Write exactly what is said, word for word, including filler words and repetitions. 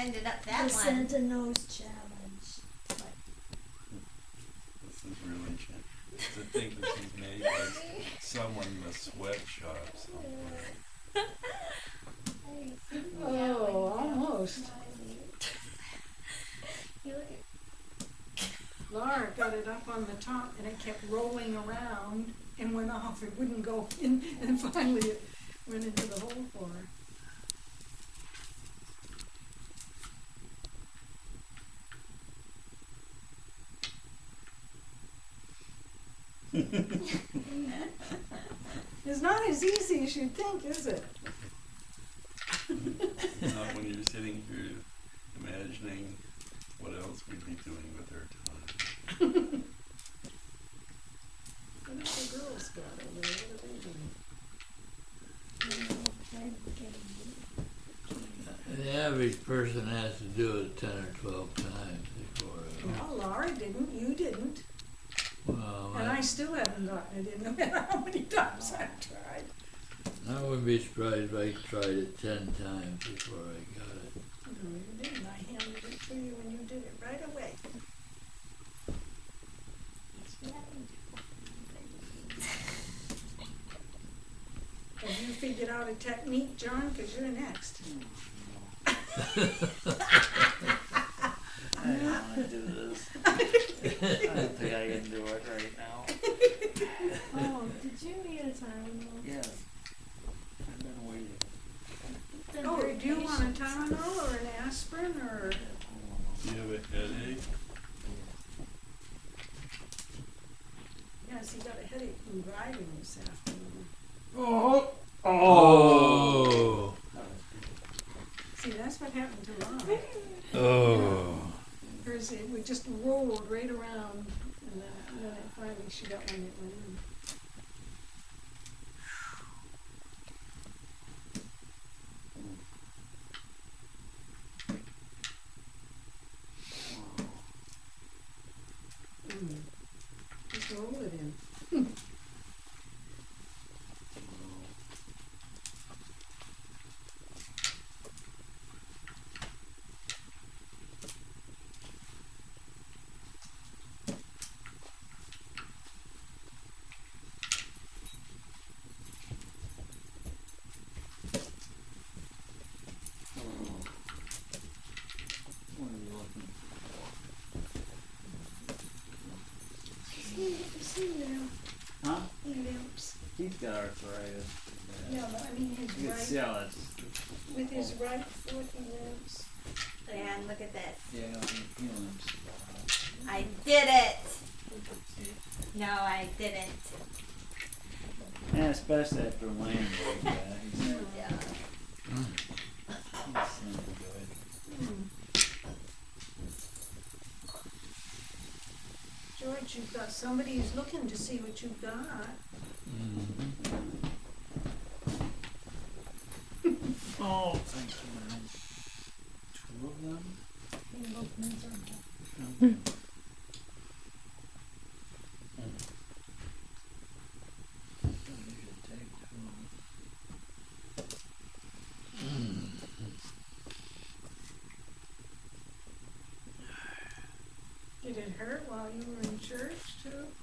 ended up that the one. Santa Nose Challenge. This is really chin. To think that she's made by someone in a sweatshop somewhere. Oh, almost. You look at Laura got it up on the top and it kept rolling around and went off. It wouldn't go in, and finally it went into the hole for her. It's not as easy as you'd think, is it? Not when you're sitting here imagining what else we'd be doing with our time. What have the girls got over there? What are they doing? The average person has to do it ten or twelve times before it. Well, Laura didn't, you didn't. Well, And I I, still haven't gotten it in, no matter how many times I've tried. I wouldn't be surprised if I tried it ten times before I got it. No, you didn't. I handed it to you and you did it right away. Have you figured out a technique, John? Because you're next. I don't want to do this. I don't think I can do it right now. Oh, did you need a Tylenol? Yes. I've been waiting. You've been Oh, very do you want a patient. Tylenol or an aspirin or? Do you have a headache? Yes, he got a headache from driving this afternoon. Oh! Oh! See, that's what happened to Ron. Oh! Hers, it would just rolled right around, and then, and then it finally she got one that went in. Mm. Just roll it in. What are you looking See, see now. for? Huh? He limps. He's got arthritis. Yeah, but I mean his You can right, see how that's, with his right foot he limps. And look at this. yeah, he limps. I did it. No, I didn't. And especially after laying like that, he's, he's Yeah. not good. Hmm. George, you've got somebody who's looking to see what you've got. Mm-hmm. Oh, thank you, man. Two of them? They both miserable. Okay. You should take two. Did it hurt while you were in church too?